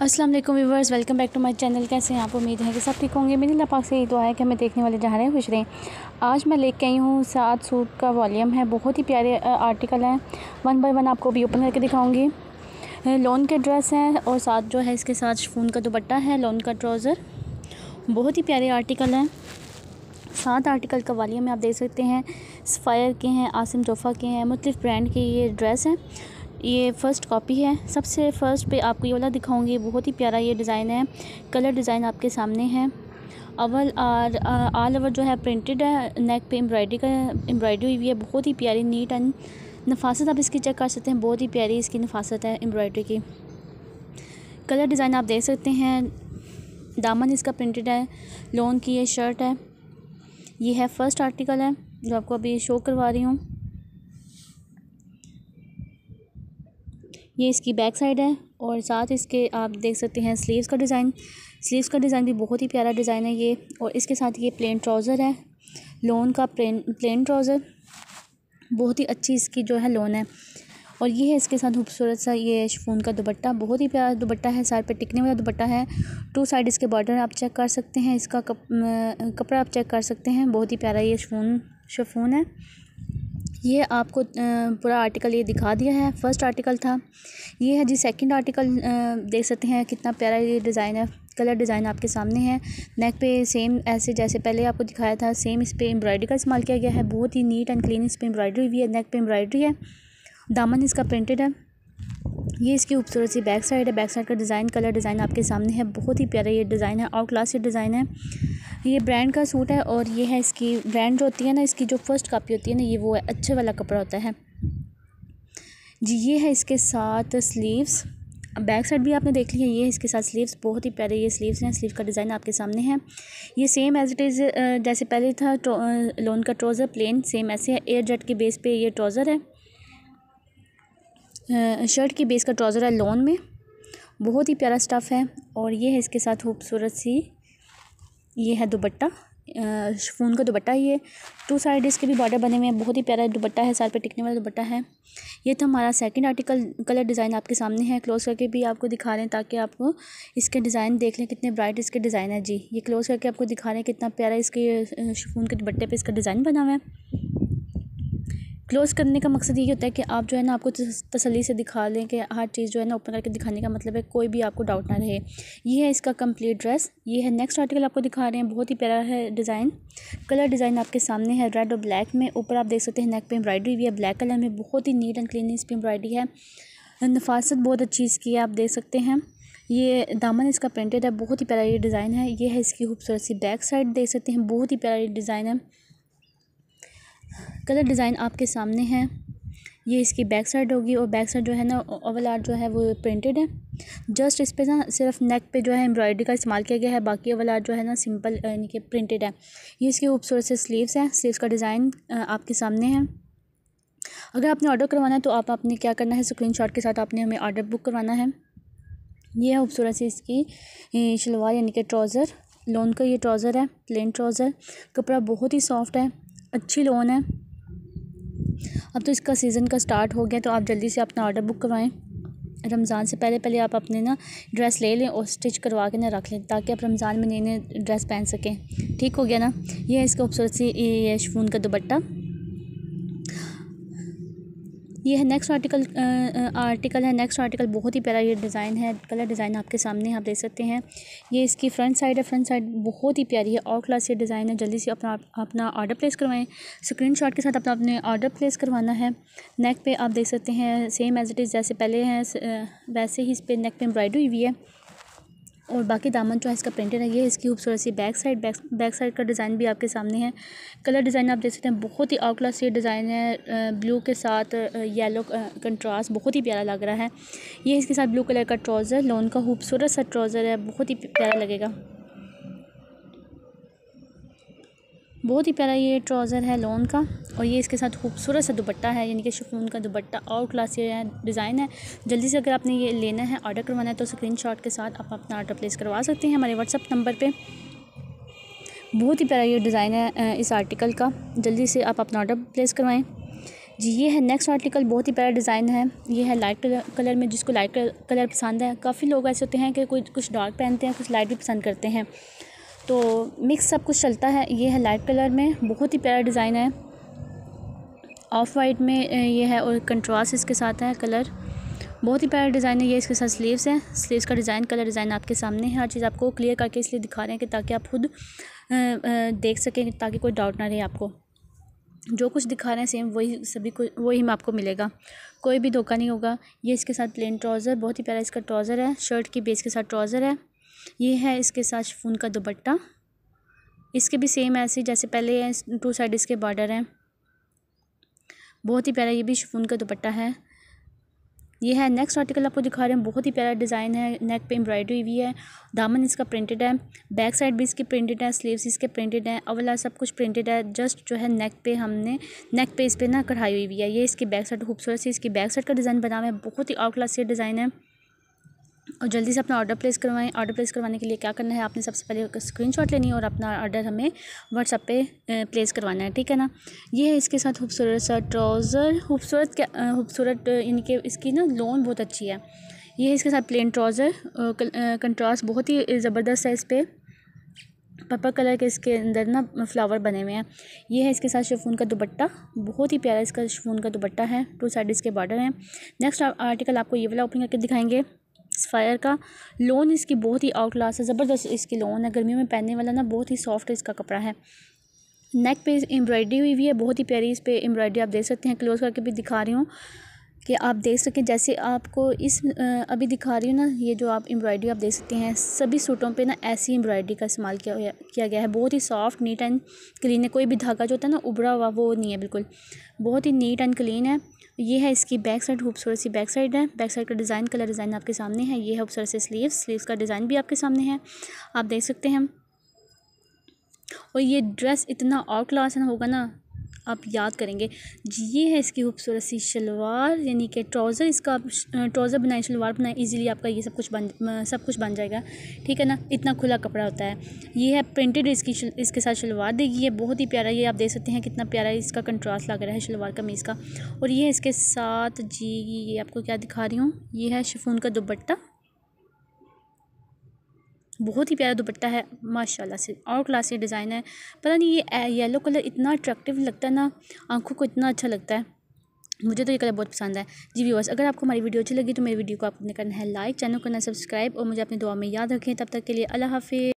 अस्सलाम वालेकुम viewers, welcome back to my channel. कैसे हैं आप? उम्मीद है कि सब ठीक होंगे। मेरी अल्लाह पाक से यही दुआ है कि हमें देखने वाले जहाँ रहें खुश रहें। आज मैं लेके आई हूँ 7 सूट का वॉल्यूम है। बहुत ही प्यारे आर्टिकल हैं। वन बाय वन आपको भी ओपन करके दिखाऊंगी। लॉन के ड्रेस हैं और साथ जो है इसके साथ शिफॉन का दुपट्टा है, लॉन का ट्राउज़र। बहुत ही प्यारे आर्टिकल हैं। 7 आर्टिकल का वॉल्यूम में आप देख सकते हैं। सफ़ायर के हैं, आसिम जोफ़ा के हैं, मुख्तलिफ़ ब्रांड के ये ड्रेस हैं। ये फ़र्स्ट कॉपी है। सबसे फ़र्स्ट पे आपको ये वाला दिखाऊंगी। बहुत ही प्यारा ये डिज़ाइन है। कलर डिज़ाइन आपके सामने है। अव्वल और ऑल ओवर जो है प्रिंटेड है। नेक पे एम्ब्रॉयडरी हुई है। बहुत ही प्यारी नीट एंड नफासत आप इसकी चेक कर सकते हैं। बहुत ही प्यारी इसकी नफासत है एम्ब्रॉयडरी की। कलर डिज़ाइन आप देख सकते हैं। दामन इसका प्रिंटेड है। लॉन की ये शर्ट है। ये है फ़र्स्ट आर्टिकल है जो आपको अभी शो करवा रही हूँ। ये इसकी बैक साइड है और साथ इसके आप देख सकते हैं स्लीव्स का डिज़ाइन भी बहुत ही प्यारा डिज़ाइन है ये। और इसके साथ ये प्लेन ट्राउज़र है, लॉन का प्लेन ट्राउज़र। बहुत ही अच्छी इसकी जो है लॉन है। और ये है इसके साथ खूबसूरत सा ये शिफॉन का दुपट्टा। बहुत ही प्यारा दुपट्टा है, सर पे टिकने वाला दुपट्टा है। 2 साइड इसके बॉर्डर आप चेक कर सकते हैं। इसका कपड़ा आप चेक कर सकते हैं। बहुत ही प्यारा ये शिफॉन है। ये आपको पूरा आर्टिकल ये दिखा दिया है। फ़र्स्ट आर्टिकल था, ये है जी सेकंड आर्टिकल। देख सकते हैं कितना प्यारा ये डिज़ाइन है। कलर डिज़ाइन आपके सामने है। नेक पे सेम ऐसे जैसे पहले आपको दिखाया था, सेम इस पे एम्ब्रॉयडरी का इस्तेमाल किया गया है। बहुत ही नीट एंड क्लीन इस पे एम्ब्रॉयडरी हुई है। नेक पे एम्ब्रॉयडरी है। दामन इसका प्रिंटेड है। ये इसकी खूबसूरत सी बैक साइड है। बैक साइड का डिज़ाइन, कलर डिज़ाइन आपके सामने है। बहुत ही प्यारा ये डिज़ाइन है। आउट क्लास ये डिज़ाइन है। ये ब्रांड का सूट है और ये है इसकी ब्रांड जो होती है ना, इसकी जो फर्स्ट कॉपी होती है ना, ये वो है, अच्छे वाला कपड़ा होता है जी। ये है इसके साथ स्लीव्स। बैक साइड भी आपने देख ली है। ये इसके साथ स्लीव्स, बहुत ही प्यारे ये स्लीव्स हैं। स्लीव का डिज़ाइन आपके सामने है। ये सेम एज इट इज़ जैसे पहले था लॉन का ट्राउज़र प्लेन, सेम ऐसे है। एयर जेट के बेस पे ये ट्राउज़र है। शर्ट की बेस का ट्राउज़र है लॉन में। बहुत ही प्यारा स्टफ़ है। और ये है इसके साथ खूबसूरत सी ये है दुपट्टा, शिफॉन का दुपट्टा। ये 2 साइड इसके भी बॉर्डर बने हुए हैं। बहुत ही प्यारा दुपट्टा है, सर पे टिकने वाला दुपट्टा है। ये तो हमारा सेकंड आर्टिकल। कलर डिज़ाइन आपके सामने है। क्लोज़ करके भी आपको दिखा रहे हैं ताकि आपको इसके डिज़ाइन देख लें कितने ब्राइट इसके डिज़ाइन है जी। ये क्लोज़ करके आपको दिखा रहे हैं कितना प्यारा इसके शिफॉन के दुपट्टे पे इसका डिज़ाइन बना हुआ है। क्लोज़ करने का मकसद ये होता है कि आप जो है ना, आपको तसल्ली से दिखा लें कि हर चीज़ जो है ना ओपन करके दिखाने का मतलब है कोई भी आपको डाउट ना रहे। ये है इसका कंप्लीट ड्रेस। ये है नेक्स्ट आर्टिकल आपको दिखा रहे हैं। बहुत ही प्यारा है डिज़ाइन। कलर डिज़ाइन आपके सामने है रेड और ब्लैक में। ऊपर आप देख सकते हैं नेक पे एम्ब्रॉयडरी भी है ब्लैक कलर में। बहुत ही नीट एंड क्लीन इस पर एम्ब्रॉयडरी है। नफासत बहुत अच्छी इसकी है, आप देख सकते हैं। ये दामन इसका प्रिंटेड है। बहुत ही प्यारा ये डिज़ाइन है। ये है इसकी खूबसूरत सी बैक साइड, देख सकते हैं। बहुत ही प्यारा ये डिज़ाइन है। कलर डिज़ाइन आपके सामने है। ये इसकी बैक साइड होगी और बैक साइड जो है ना ओवल आर्ट जो है वो प्रिंटेड है। जस्ट इस पे ना सिर्फ नेक पे जो है एम्ब्रॉयडरी का इस्तेमाल किया गया है। बाकी ओवल आर्ट जो है ना सिंपल यानी कि प्रिंटेड है। ये इसके खूबसूरत से स्लीव्स हैं। स्लीव्स का डिज़ाइन आपके सामने है। अगर आपने ऑर्डर करवाना है तो आपने क्या करना है, स्क्रीनशॉट के साथ आपने हमें ऑर्डर बुक करवाना है। ये है खूबसूरत सी इसकी शलवार यानी कि ट्राउज़र। लॉन का ये ट्राउज़र है, प्लेन ट्राउज़र। कपड़ा बहुत ही सॉफ्ट है, अच्छी लॉन है। अब तो इसका सीज़न का स्टार्ट हो गया तो आप जल्दी से अपना ऑर्डर बुक करवाएं। रमज़ान से पहले आप अपने ना ड्रेस ले लें और स्टिच करवा के ना रख लें ताकि आप रमज़ान में नए ड्रेस पहन सकें। ठीक हो गया ना। ये है इसका खूबसूरत सी ये शिफॉन का दुपट्टा। ये है नेक्स्ट आर्टिकल है। नेक्स्ट आर्टिकल बहुत ही प्यारा ये डिज़ाइन है। कलर डिज़ाइन आपके सामने आप देख सकते हैं। ये इसकी फ्रंट साइड है। फ्रंट साइड बहुत ही प्यारी है। और क्लास ये डिज़ाइन है। जल्दी से अपना ऑर्डर प्लेस करवाएं। स्क्रीनशॉट के साथ अपने ऑर्डर प्लेस करवाना है। नेक पे आप देख सकते हैं सेम एज इट इज़ जैसे पहले हैं वैसे ही इस पर नेक पे एम्ब्रॉयडरी हुई है। और बाकी दामन जो है इसका प्रिंटेड है। ये इसकी खूबसूरत सी बैक साइड का डिज़ाइन भी आपके सामने है। कलर डिज़ाइन आप देख सकते हैं। बहुत ही आउट क्लास ये डिज़ाइन है। ब्लू के साथ येलो कंट्रास्ट बहुत ही प्यारा लग रहा है। ये इसके साथ ब्लू कलर का ट्राउज़र, लॉन का खूबसूरत सा ट्राउज़र है। बहुत ही प्यारा लगेगा। बहुत ही प्यारा ये ट्राउज़र है लॉन का। और ये इसके साथ खूबसूरत सा दुपट्टा है यानी कि शिफॉन का दुपट्टा। और क्लास ये डिज़ाइन है। जल्दी से अगर आपने ये लेना है, ऑर्डर करवाना है तो स्क्रीनशॉट के साथ आप अपना ऑर्डर प्लेस करवा सकते हैं हमारे व्हाट्सअप नंबर पे। बहुत ही प्यारा ये डिज़ाइन है इस आर्टिकल का। जल्दी से आप अपना ऑर्डर प्लेस करवाएं। जी ये है नेक्स्ट आर्टिकल, बहुत ही प्यारा डिज़ाइन है। ये है लाइट कलर में, जिसको लाइट कलर पसंद है। काफ़ी लोग ऐसे होते हैं कि कुछ डार्क पहनते हैं, कुछ लाइट भी पसंद करते हैं, तो मिक्स सब कुछ चलता है। ये है लाइट कलर में, बहुत ही प्यारा डिज़ाइन है। ऑफ वाइट में ये है और कंट्रास्ट इसके साथ है कलर, बहुत ही प्यारा डिज़ाइन है। ये इसके साथ स्लीव्स हैं, स्लीव्स का डिज़ाइन कलर डिज़ाइन आपके सामने है। हर चीज़ आपको क्लियर करके इसलिए दिखा रहे हैं कि ताकि आप खुद देख सकें, ताकि कोई डाउट ना रहे आपको। जो कुछ दिखा रहे हैं सेम वही में आपको मिलेगा, कोई भी धोखा नहीं होगा। ये इसके साथ प्लेन ट्राउज़र, बहुत ही प्यारा इसका ट्राउज़र है। शर्ट की बेस के साथ ट्राउज़र है। ये है इसके साथ शिफॉन का दुपट्टा, इसके भी सेम ऐसे जैसे पहले है, 2 साइड इसके बॉर्डर हैं। बहुत ही प्यारा ये भी शिफॉन का दुपट्टा है। ये है नेक्स्ट आर्टिकल आपको दिखा रहे हैं, बहुत ही प्यारा डिज़ाइन है। नेक पे एम्ब्रॉयडरी हुई है, दामन इसका प्रिंटेड है, बैक साइड भी इसकी प्रिंटेड है, स्लीव्स इसके प्रिंटेड हैं, अवला सब कुछ प्रिंटेड है। जस्ट जो है नेक पे हमने नेक पे इस पर ना कढ़ाई हुई है। ये इसकी बैक साइड खूबसूरत सी इसकी बैक साइड का डिज़ाइन बना हुआ है, बहुत ही आउट क्लास डिज़ाइन है। और जल्दी से अपना ऑर्डर प्लेस करवाएं। ऑर्डर प्लेस करवाने के लिए क्या करना है, आपने सबसे पहले स्क्रीनशॉट लेनी है और अपना ऑर्डर हमें व्हाट्सएप पे प्लेस करवाना है, ठीक है ना। ये है इसके साथ खूबसूरत सा ट्राउज़र, खूबसूरत यानी कि इसकी ना लोन बहुत अच्छी है। ये है इसके साथ प्लेन ट्राउज़र, कंट्रास्ट बहुत ही ज़बरदस्त है। इस पर पर्पल कलर के इसके अंदर ना फ्लावर बने हुए हैं। ये है इसके साथ शिफॉन का दुपट्टा, बहुत ही प्यारा इसका शिफॉन का दुपट्टा है। 2 साइड इसके बॉर्डर हैं। नेक्स्ट आर्टिकल आपको ये वाला ओपन करके दिखाएंगे, सफ़ायर का। लोन इसकी बहुत ही आउट क्लास है, ज़बरदस्त इसकी लोन है, गर्मियों में पहनने वाला ना, बहुत ही सॉफ्ट इसका कपड़ा है। नेक पे एम्ब्रॉयडरी हुई है, बहुत ही प्यारी इस पे एम्ब्रॉयडरी आप देख सकते हैं। क्लोज करके भी दिखा रही हूँ कि आप देख सकें, जैसे आपको इस अभी दिखा रही हूँ ना, ये जो आप एम्ब्रॉयडरी आप देख सकते हैं, सभी सूटों पे ना ऐसी एम्ब्रॉयडरी का इस्तेमाल किया गया है। बहुत ही सॉफ्ट, नीट एंड क्लीन है। कोई भी धागा जो होता है ना उभरा हुआ, वो नहीं है, बिल्कुल बहुत ही नीट एंड क्लीन है। ये है इसकी बैक साइड, खूबसूरत सी बैक साइड है। बैक साइड का डिज़ाइन कलर डिज़ाइन आपके सामने है। ये है खूबसूरत से स्लीव्स का डिज़ाइन भी आपके सामने है, आप देख सकते हैं। और ये ड्रेस इतना आउट क्लास है ना, होगा ना, आप याद करेंगे जी। ये है इसकी खूबसूरत सी शलवार, यानी कि ट्राउज़र, इसका आप ट्राउज़र बनाए, शलवार बनाए, इजीली आपका ये सब कुछ बन जाएगा, ठीक है ना। इतना खुला कपड़ा होता है। ये है प्रिंटेड, इसके साथ शलवार देगी, ये बहुत ही प्यारा। ये आप देख सकते हैं कितना प्यारा इसका कंट्रास्ट लग रहा है शलवार कमीज़ का। और ये है इसके साथ जी, ये आपको क्या दिखा रही हूँ, ये है शिफॉन का दुपट्टा, बहुत ही प्यारा दुपट्टा है माशाल्लाह से, और क्लासी डिज़ाइन है। पता नहीं ये येलो कलर इतना अट्रैक्टिव लगता है ना, आंखों को इतना अच्छा लगता है, मुझे तो ये कलर बहुत पसंद है जी। व्यूअर्स, अगर आपको हमारी वीडियो अच्छी लगी तो मेरी वीडियो को आपने करना है लाइक, चैनल को करना सब्सक्राइब, और मुझे अपनी दुआ में याद रखें। तब तक के लिए अल्लाह हाफिज़।